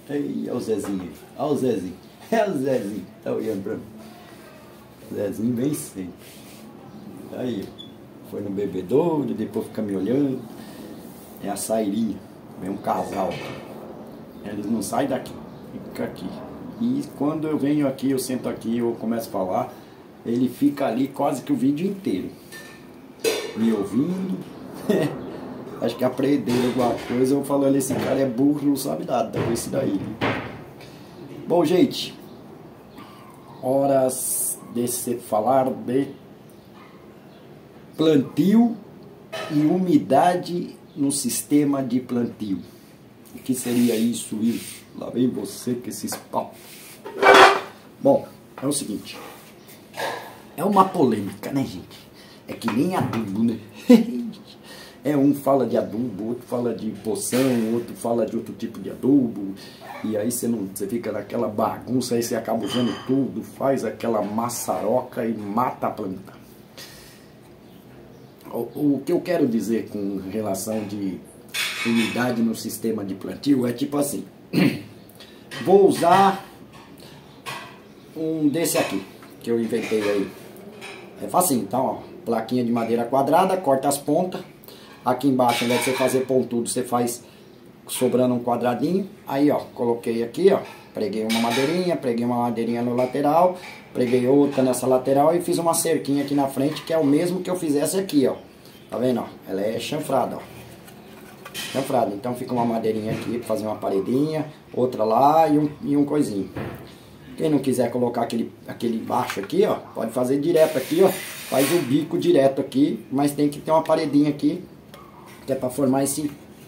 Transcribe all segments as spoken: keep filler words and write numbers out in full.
Aí, olha o Zezinho. Olha o Zezinho. É o Zezinho. Tá olhando pra mim. Zezinho bem sempre. Aí, foi no bebedouro, depois fica me olhando. É a Sairinha. Vem um casal. Eles não saem daqui. Fica aqui. E quando eu venho aqui, eu sento aqui, eu começo a falar, ele fica ali quase que o vídeo inteiro. Me ouvindo. Acho que aprendendo alguma coisa, eu falando, esse cara é burro, não sabe nada com esse daí. Bom, gente, horas de falar de plantio e umidade no sistema de plantio. O que seria isso, isso? Lá vem você com esses papos. Bom, é o seguinte, é uma polêmica, né, gente? É que nem adubo, né? É, um fala de adubo, outro fala de poção, outro fala de outro tipo de adubo. E aí você, não, você fica naquela bagunça, aí você acaba usando tudo, faz aquela maçaroca e mata a planta. O, o que eu quero dizer com relação de umidade no sistema de plantio é tipo assim. Vou usar um desse aqui, que eu inventei aí. É facinho, então, ó, plaquinha de madeira quadrada, corta as pontas. Aqui embaixo, ao invés de você fazer pontudo, você faz sobrando um quadradinho. Aí, ó, coloquei aqui, ó, preguei uma madeirinha, preguei uma madeirinha no lateral, preguei outra nessa lateral e fiz uma cerquinha aqui na frente, que é o mesmo que eu fizesse aqui, ó. Tá vendo, ó? Ela é chanfrada, ó. Chanfrada. Então fica uma madeirinha aqui para fazer uma paredinha, outra lá e um, e um coisinho. Quem não quiser colocar aquele, aquele baixo aqui, ó, pode fazer direto aqui, ó. Faz o bico direto aqui, mas tem que ter uma paredinha aqui, que é para formar esse,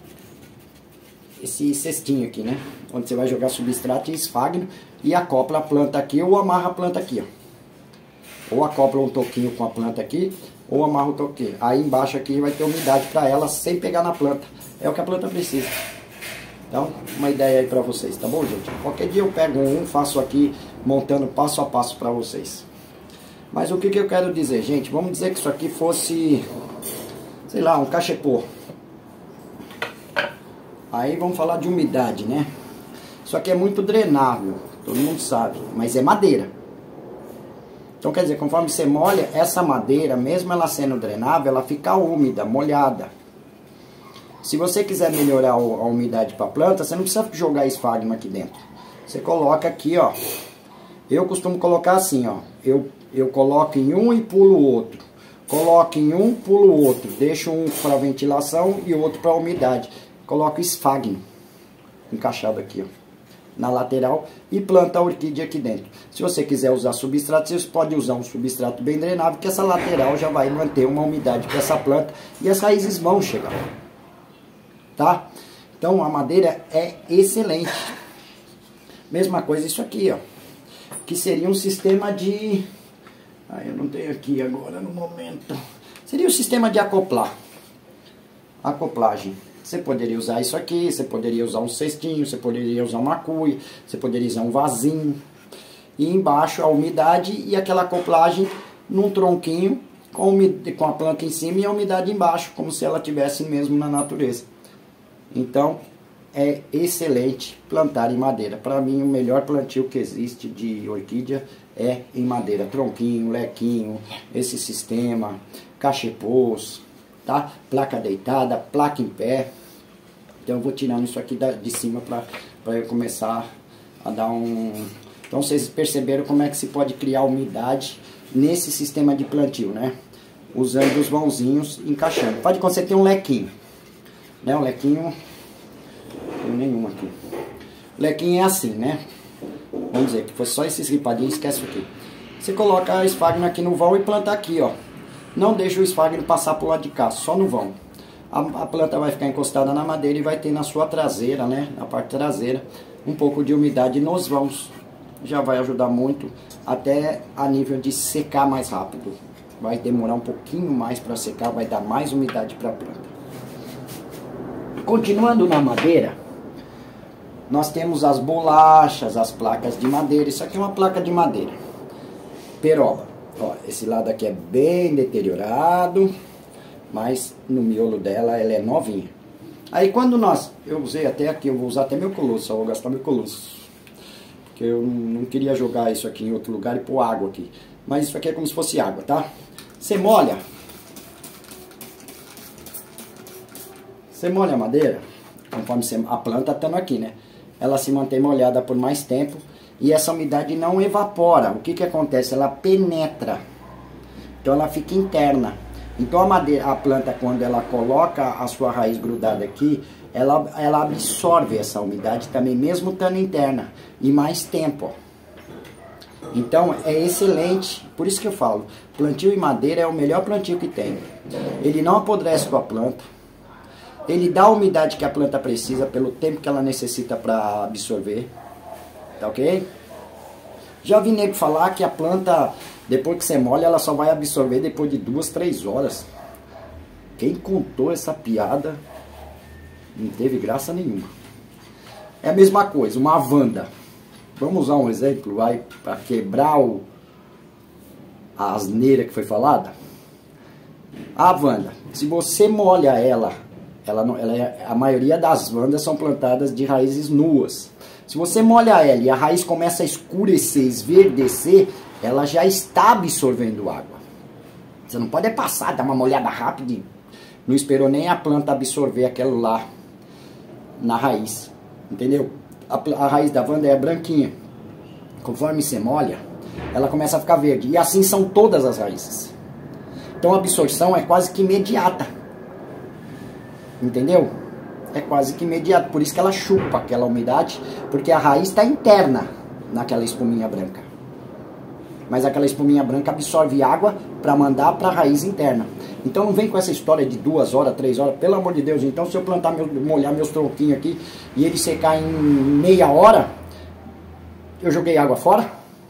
esse cestinho aqui, né? Onde você vai jogar substrato e esfagno e acopla a planta aqui ou amarra a planta aqui, ó. Ou acopla um toquinho com a planta aqui, ou amarra o toquinho. Aí embaixo aqui vai ter umidade para ela sem pegar na planta. É o que a planta precisa. Então, uma ideia aí para vocês, tá bom, gente? Qualquer dia eu pego um, faço aqui, montando passo a passo para vocês. Mas o que, que eu quero dizer, gente? Vamos dizer que isso aqui fosse, sei lá, um cachepô. Aí vamos falar de umidade, né? Isso aqui é muito drenável, todo mundo sabe, mas é madeira. Então quer dizer, conforme você molha, essa madeira, mesmo ela sendo drenável, ela fica úmida, molhada. Se você quiser melhorar a umidade para a planta, você não precisa jogar esfagma aqui dentro. Você coloca aqui, ó. Eu costumo colocar assim, ó. Eu, eu coloco em um e pulo o outro. Coloco em um, pulo o outro. Deixo um para ventilação e o outro para umidade. Coloco esfagno encaixado aqui, ó, na lateral, e planta a orquídea aqui dentro. Se você quiser usar substrato, você pode usar um substrato bem drenável, que essa lateral já vai manter uma umidade para essa planta e as raízes vão chegar. Tá? Então a madeira é excelente. Mesma coisa isso aqui, ó, que seria um sistema de... Ah, eu não tenho aqui agora no momento. Seria um sistema de acoplar. Acoplagem. Você poderia usar isso aqui, você poderia usar um cestinho, você poderia usar uma cuia, você poderia usar um vasinho. E embaixo a umidade e aquela acoplagem num tronquinho com, com a planta em cima e a umidade embaixo, como se ela estivesse mesmo na natureza. Então é excelente plantar em madeira. Para mim o melhor plantio que existe de orquídea é em madeira. Tronquinho, lequinho, esse sistema, cachepôs, tá? Placa deitada, placa em pé. Então eu vou tirando isso aqui de cima para eu começar a dar um... Então vocês perceberam como é que se pode criar umidade nesse sistema de plantio, né? Usando os mãozinhos, encaixando. Pode quando você tem um lequinho, né? Um lequinho, não tem nenhum aqui. O lequinho é assim, né? Vamos dizer que foi só esses ripadinhos, esquece aqui. Você coloca a esfagno aqui no vão e planta aqui, ó. Não deixa o esfagno passar pro lado de cá, só no vão. A, a planta vai ficar encostada na madeira e vai ter na sua traseira, né? Na parte traseira, um pouco de umidade nos vãos. Já vai ajudar muito, até a nível de secar mais rápido. Vai demorar um pouquinho mais para secar, vai dar mais umidade para a planta. Continuando na madeira, nós temos as bolachas, as placas de madeira. Isso aqui é uma placa de madeira. Peroba. Ó, esse lado aqui é bem deteriorado, mas no miolo dela ela é novinha. Aí quando nós, eu usei até aqui, eu vou usar até meu colosso, só vou gastar meu colosso. Porque eu não queria jogar isso aqui em outro lugar e pôr água aqui. Mas isso aqui é como se fosse água, tá? Você molha. Você molha a madeira, conforme você, a planta estando aqui, né? Ela se mantém molhada por mais tempo e essa umidade não evapora. O que que acontece? Ela penetra. Então ela fica interna. Então a madeira, a planta, quando ela coloca a sua raiz grudada aqui, ela, ela absorve essa umidade também, mesmo estando interna, e mais tempo. Então é excelente, por isso que eu falo, plantio em madeira é o melhor plantio que tem. Ele não apodrece com a planta, ele dá a umidade que a planta precisa pelo tempo que ela necessita para absorver, tá ok? Já vi nego falar que a planta, depois que você molha, ela só vai absorver depois de duas, três horas. Quem contou essa piada não teve graça nenhuma. É a mesma coisa, uma Wanda. Vamos usar um exemplo, vai, para quebrar o, a asneira que foi falada. A Wanda, se você molha ela, ela, não, ela é, a maioria das Wandas são plantadas de raízes nuas. Se você molha ela e a raiz começa a escurecer, esverdecer, ela já está absorvendo água. Você não pode passar, dar uma molhada rápida e não esperou nem a planta absorver aquilo lá na raiz. Entendeu? A, a raiz da Wanda é branquinha. Conforme você molha, ela começa a ficar verde. E assim são todas as raízes. Então a absorção é quase que imediata. Entendeu? É quase que imediato, por isso que ela chupa aquela umidade, porque a raiz está interna naquela espuminha branca. Mas aquela espuminha branca absorve água para mandar para a raiz interna. Então não vem com essa história de duas horas, três horas, pelo amor de Deus. Então se eu plantar, meu, molhar meus tronquinhos aqui e ele secar em meia hora, eu joguei água fora?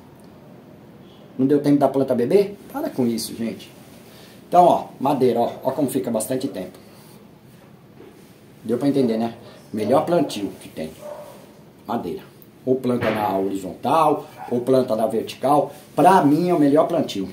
Não deu tempo da planta beber? Para com isso, gente. Então, ó, madeira, ó, ó como fica bastante tempo. Deu para entender, né? Melhor plantio que tem, madeira. Ou planta na horizontal, ou planta na vertical. Pra mim é o melhor plantio.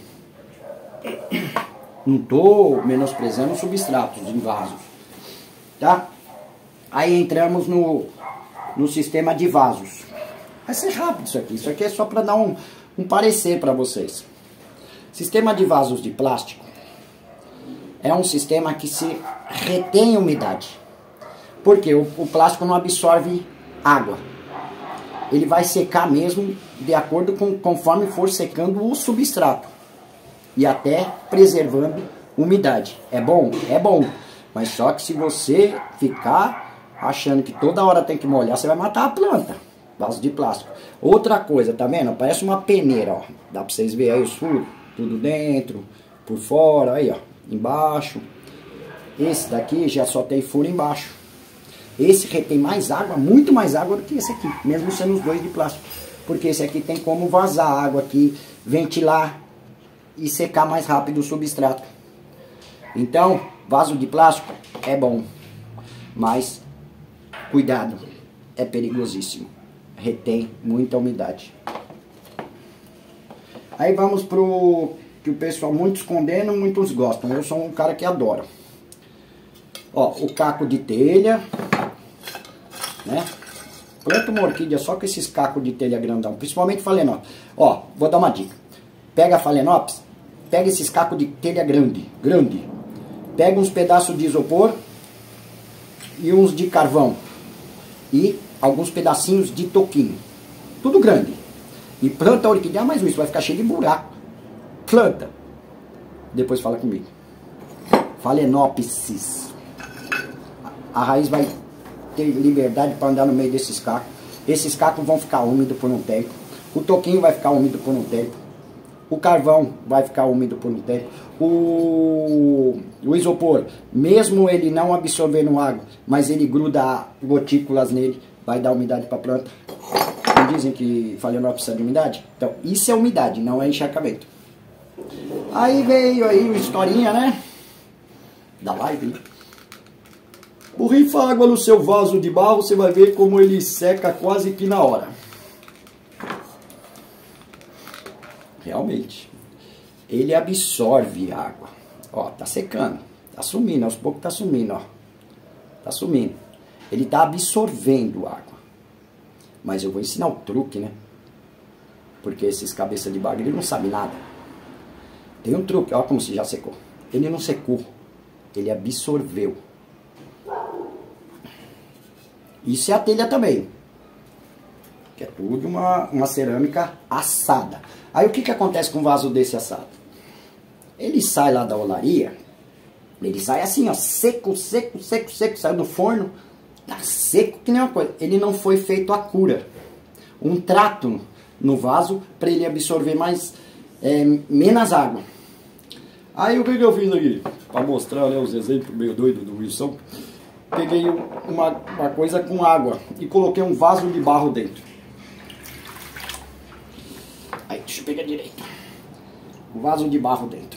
Não tô menosprezando substratos em vasos, tá? Aí entramos no, no sistema de vasos. Vai ser rápido isso aqui. Isso aqui é só para dar um, um parecer para vocês. Sistema de vasos de plástico é um sistema que se retém umidade. Porque o, o plástico não absorve água. Ele vai secar mesmo de acordo com conforme for secando o substrato. E até preservando umidade. É bom? É bom. Mas só que se você ficar achando que toda hora tem que molhar, você vai matar a planta. Vaso de plástico. Outra coisa, tá vendo? Parece uma peneira, ó. Dá pra vocês verem aí os furos. Tudo dentro, por fora, aí ó. Embaixo. Esse daqui já só tem furo embaixo. Esse retém mais água, muito mais água do que esse aqui, mesmo sendo os dois de plástico. Porque esse aqui tem como vazar água aqui, ventilar e secar mais rápido o substrato. Então, vaso de plástico é bom, mas cuidado, é perigosíssimo. Retém muita umidade. Aí vamos pro que o pessoal, muitos condenam, muitos gostam. Eu sou um cara que adora. Ó, o caco de telha, né? Planta uma orquídea só com esses cacos de telha grandão, principalmente Phalaenopsis. Ó, vou dar uma dica. Pega a Phalaenopsis, pega esses cacos de telha grande, grande. Pega uns pedaços de isopor e uns de carvão. E alguns pedacinhos de toquinho. Tudo grande. E planta a orquídea, ah, mas isso vai ficar cheio de buraco. Planta. Depois fala comigo. Phalaenopsis. A raiz vai ter liberdade para andar no meio desses cacos. Esses cacos vão ficar úmidos por um tempo. O toquinho vai ficar úmido por um tempo. O carvão vai ficar úmido por um tempo. O, o isopor, mesmo ele não absorvendo água, mas ele gruda gotículas nele, vai dar umidade para a planta. Não dizem que Phalaenopsis precisa de umidade? Então, isso é umidade, não é encharcamento. Aí veio aí uma historinha, né? Da live. Borrifa água no seu vaso de barro, você vai ver como ele seca quase que na hora. Realmente. Ele absorve água. Ó, tá secando. Tá sumindo, aos poucos tá sumindo, ó. Tá sumindo. Ele tá absorvendo água. Mas eu vou ensinar o truque, né? Porque esses cabeça de bagre, ele não sabe nada. Tem um truque, olha como se já secou. Ele não secou, ele absorveu. Isso é a telha também. Que é tudo uma, uma cerâmica assada. Aí o que que acontece com um vaso desse assado? Ele sai lá da olaria, ele sai assim, ó, seco, seco, seco, seco, saiu do forno, tá seco que nem uma coisa. Ele não foi feito a cura. Um trato no vaso para ele absorver mais, é, menos água. Aí o que que eu fiz aqui? Para mostrar, né, os exemplos meio doidos do Wilson. Peguei uma, uma coisa com água e coloquei um vaso de barro dentro. Aí, deixa eu pegar direito. Um vaso de barro dentro.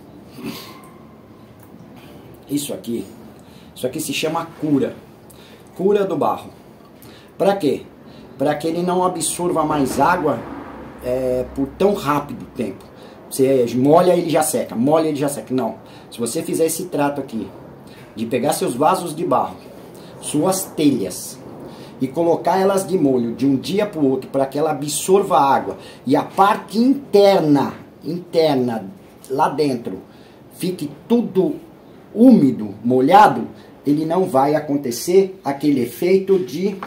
Isso aqui, isso aqui se chama cura. Cura do barro. Para quê? Para que ele não absorva mais água é, por tão rápido tempo. Você molha, ele já seca, molha, ele já seca. Não. Se você fizer esse trato aqui, de pegar seus vasos de barro, suas telhas, e colocar elas de molho de um dia para o outro, para que ela absorva água, e a parte interna, interna, lá dentro, fique tudo úmido, molhado, ele não vai acontecer aquele efeito de...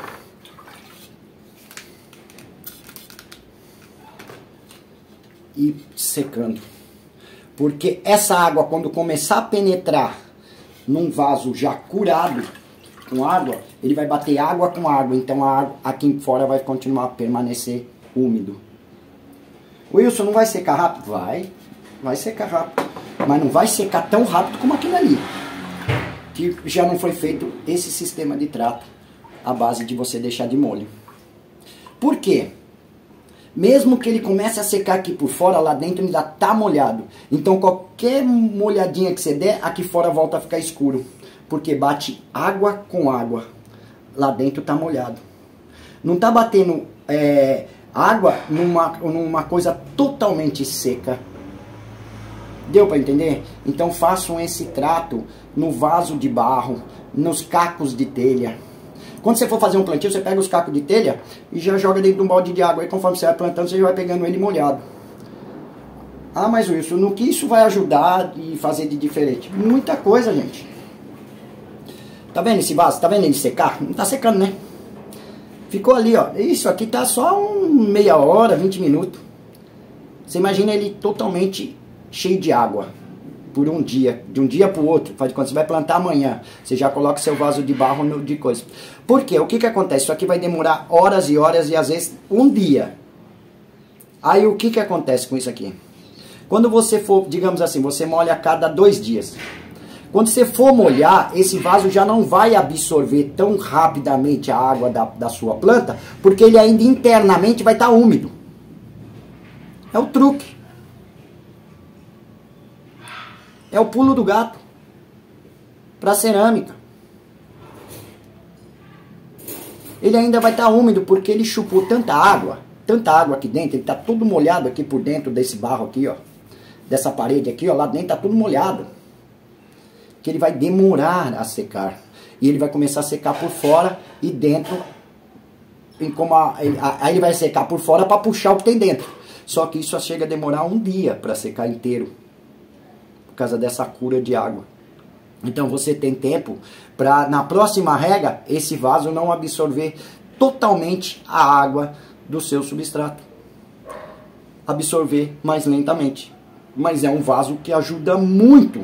e secando. Porque essa água, quando começar a penetrar num vaso já curado com água, ele vai bater água com água, então a água aqui fora vai continuar a permanecer úmido. Wilson, não vai secar rápido? Vai, vai secar rápido, mas não vai secar tão rápido como aquilo ali, que já não foi feito esse sistema de trato à base de você deixar de molho. Por quê? Mesmo que ele comece a secar aqui por fora, lá dentro ainda tá molhado. Então qualquer molhadinha que você der, aqui fora volta a ficar escuro. Porque bate água com água. Lá dentro tá molhado. Não tá batendo é, água numa, numa coisa totalmente seca. Deu para entender? Então façam esse trato no vaso de barro, nos cacos de telha. Quando você for fazer um plantio, você pega os cacos de telha e já joga dentro de um balde de água. Aí conforme você vai plantando, você já vai pegando ele molhado. Ah, mas Wilson, no que isso vai ajudar e fazer de diferente? Muita coisa, gente. Tá vendo esse vaso? Tá vendo ele secar? Não tá secando, né? Ficou ali, ó. Isso aqui tá só um meia hora, vinte minutos. Você imagina ele totalmente cheio de água. Por um dia, de um dia para o outro. Faz de conta, você vai plantar amanhã, você já coloca seu vaso de barro no, de coisa. Por quê? O que que acontece? Isso aqui vai demorar horas e horas e às vezes um dia. Aí o que que acontece com isso aqui? Quando você for, digamos assim, você molha a cada dois dias. Quando você for molhar, esse vaso já não vai absorver tão rapidamente a água da, da sua planta, porque ele ainda internamente vai estar úmido. É o truque. É o pulo do gato para cerâmica. Ele ainda vai estar úmido porque ele chupou tanta água, tanta água aqui dentro, ele está todo molhado aqui por dentro desse barro aqui, ó, dessa parede aqui, ó, lá dentro está tudo molhado. Que ele vai demorar a secar. E ele vai começar a secar por fora e dentro, em como a, aí ele vai secar por fora para puxar o que tem dentro. Só que isso chega a demorar um dia para secar inteiro. Por causa dessa cura de água. Então você tem tempo para na próxima rega esse vaso não absorver totalmente a água do seu substrato. Absorver mais lentamente. Mas é um vaso que ajuda muito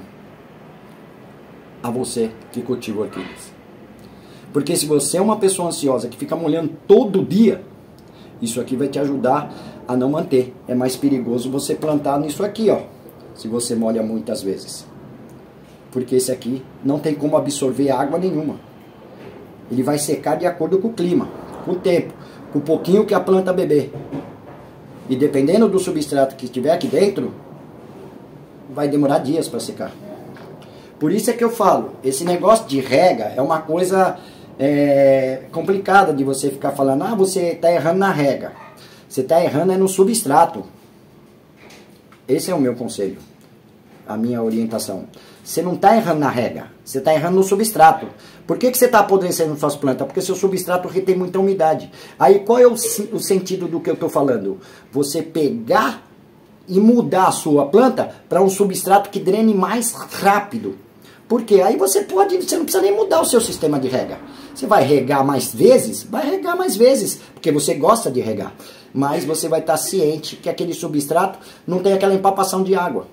a você que cultiva orquídeas. Porque se você é uma pessoa ansiosa que fica molhando todo dia, isso aqui vai te ajudar a não manter. É mais perigoso você plantar nisso aqui, ó. Se você molha muitas vezes. Porque esse aqui não tem como absorver água nenhuma. Ele vai secar de acordo com o clima, com o tempo, com o pouquinho que a planta beber. E dependendo do substrato que estiver aqui dentro, vai demorar dias para secar. Por isso é que eu falo, esse negócio de rega é uma coisa é, complicada de você ficar falando, ah, você está errando na rega. Você está errando é no substrato. Esse é o meu conselho, a minha orientação. você não está errando na rega, você está errando no substrato. Por que, que você está apodrecendo suas plantas? Porque seu substrato retém muita umidade. Aí qual é o, o sentido do que eu estou falando? Você pegar e mudar a sua planta para um substrato que drene mais rápido. Porque aí você pode, você não precisa nem mudar o seu sistema de rega. Você vai regar mais vezes? Vai regar mais vezes, porque você gosta de regar. Mas você vai estar ciente que aquele substrato não tem aquela empapação de água.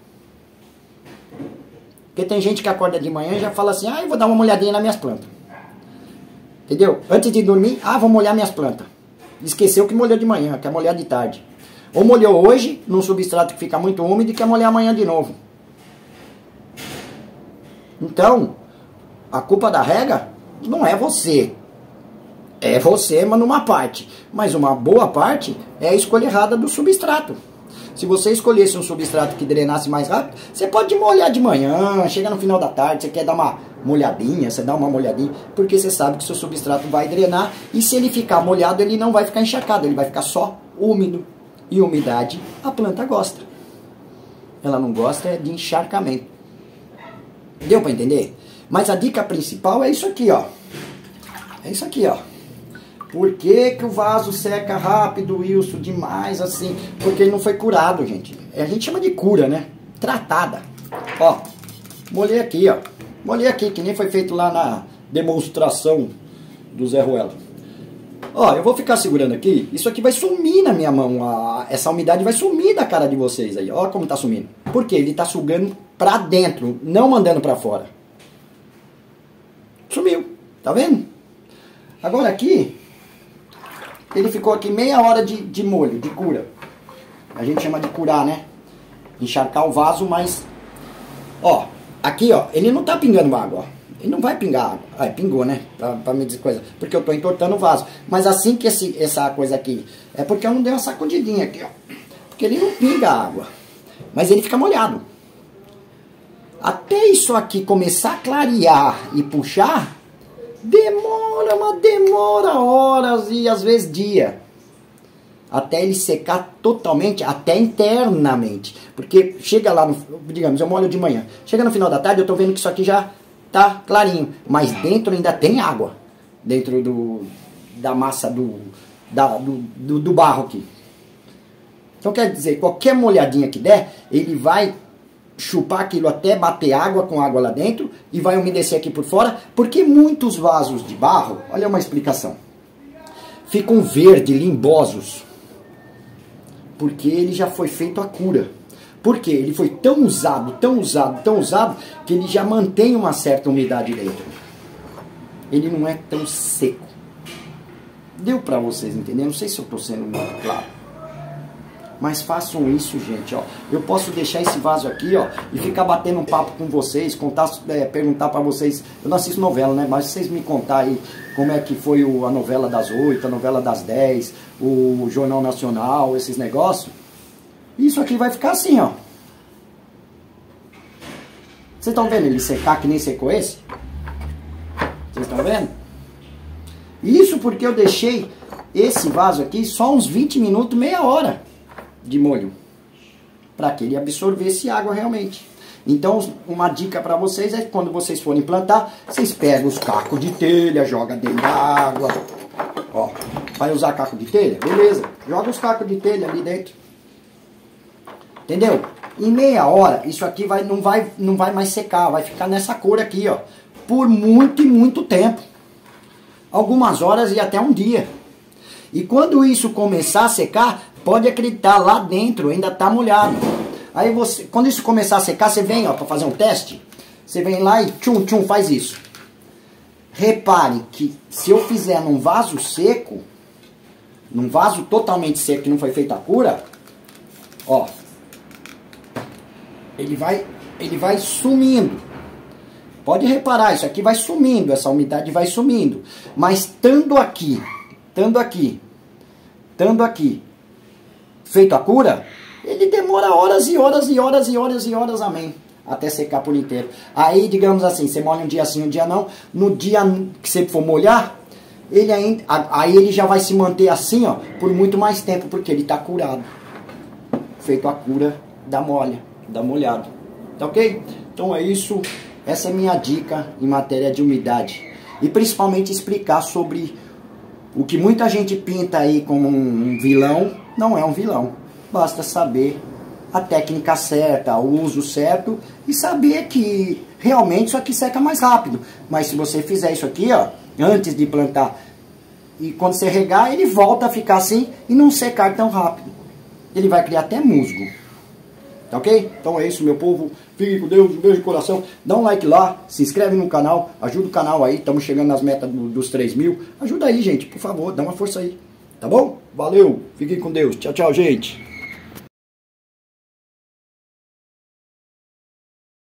Porque tem gente que acorda de manhã e já fala assim, ah, eu vou dar uma molhadinha nas minhas plantas. Entendeu? Antes de dormir, ah, vou molhar minhas plantas. Esqueceu que molhou de manhã, quer molhar de tarde. Ou molhou hoje, num substrato que fica muito úmido e quer molhar amanhã de novo. Então, a culpa da rega não é você. É você, mas numa parte. Mas uma boa parte é a escolha errada do substrato. Se você escolhesse um substrato que drenasse mais rápido, você pode molhar de manhã, chega no final da tarde, você quer dar uma molhadinha, você dá uma molhadinha, porque você sabe que seu substrato vai drenar, e se ele ficar molhado, ele não vai ficar encharcado, ele vai ficar só úmido. E umidade, a planta gosta. Ela não gosta de encharcamento. Deu para entender? Mas a dica principal é isso aqui, ó. É isso aqui, ó. Por que que o vaso seca rápido, Wilson, demais assim? Porque ele não foi curado, gente. A gente chama de cura, né? Tratada. Ó, molhei aqui, ó. Molhei aqui, que nem foi feito lá na demonstração do Zé Ruelo. Ó, eu vou ficar segurando aqui. Isso aqui vai sumir na minha mão. A, essa umidade vai sumir da cara de vocês aí. Ó como tá sumindo. Por quê? Ele tá sugando pra dentro, não mandando pra fora. Sumiu. Tá vendo? Agora aqui... Ele ficou aqui meia hora de, de molho, de cura. A gente chama de curar, né? Encharcar o vaso, mas... Ó, aqui, ó, ele não tá pingando água, ó. Ele não vai pingar água. Ah, pingou, né? Pra, pra me dizer coisa. Porque eu tô entortando o vaso. Mas assim que esse, essa coisa aqui... É porque eu não dei uma sacudidinha aqui, ó. Porque ele não pinga água. Mas ele fica molhado. Até isso aqui começar a clarear e puxar... Demora, mas demora horas e às vezes dia. Até ele secar totalmente, até internamente. Porque chega lá, no, digamos, eu molho de manhã. Chega no final da tarde, eu tô vendo que isso aqui já tá clarinho. Mas dentro ainda tem água. Dentro do, da massa do, da, do, do, do barro aqui. Então quer dizer, qualquer molhadinha que der, ele vai... chupar aquilo até bater água com água lá dentro e vai umedecer aqui por fora, porque muitos vasos de barro, olha uma explicação, ficam verde, limbosos, porque ele já foi feito a cura. Porque ele foi tão usado, tão usado, tão usado, que ele já mantém uma certa umidade dentro. Ele não é tão seco. Deu pra vocês entenderem? Não sei se eu tô sendo muito claro. Mas façam isso, gente, ó. Eu posso deixar esse vaso aqui, ó, e ficar batendo um papo com vocês, contar, é, perguntar pra vocês. Eu não assisto novela, né? Mas vocês me contar aí como é que foi o, a novela das oito, a novela das dez, o Jornal Nacional, esses negócios. Isso aqui vai ficar assim, ó. Vocês estão vendo ele secar que nem secou esse? Vocês estão vendo? Isso porque eu deixei esse vaso aqui só uns vinte minutos, meia hora de molho, para que ele absorvesse água realmente. Então, uma dica para vocês é que quando vocês forem plantar, vocês pegam os cacos de telha, joga dentro da água. Ó, vai usar caco de telha? Beleza, joga os cacos de telha ali dentro. Entendeu? Em meia hora, isso aqui vai, não, vai, não vai mais secar, vai ficar nessa cor aqui, ó, por muito e muito tempo. Algumas horas e até um dia. E quando isso começar a secar, pode acreditar, lá dentro ainda tá molhado. Aí você, quando isso começar a secar, você vem, ó, para fazer um teste. Você vem lá e tchum, tchum, faz isso. Repare que se eu fizer num vaso seco, num vaso totalmente seco que não foi feita a cura, ó, ele vai, ele vai sumindo. Pode reparar, isso aqui vai sumindo, essa umidade vai sumindo. Mas estando aqui, estando aqui, estando aqui, feito a cura, ele demora horas e horas e horas e horas e horas, amém, até secar por inteiro. Aí, digamos assim, você molha um dia sim, um dia não, no dia que você for molhar, ele ainda, aí ele já vai se manter assim, ó, por muito mais tempo, porque ele está curado. Feito a cura da molha, da molhado. Tá ok? Então é isso, essa é minha dica em matéria de umidade. E principalmente explicar sobre o que muita gente pinta aí como um vilão, não é um vilão. Basta saber a técnica certa, o uso certo e saber que realmente isso aqui seca mais rápido. Mas se você fizer isso aqui, ó, antes de plantar, e quando você regar, ele volta a ficar assim e não secar tão rápido. Ele vai criar até musgo. Tá ok? Então é isso, meu povo. Fiquem com Deus, um beijo de coração. Dá um like lá, se inscreve no canal, ajuda o canal aí. Estamos chegando nas metas do, dos três mil. Ajuda aí, gente, por favor, dá uma força aí. Tá bom? Valeu, fiquem com Deus. Tchau, tchau, gente.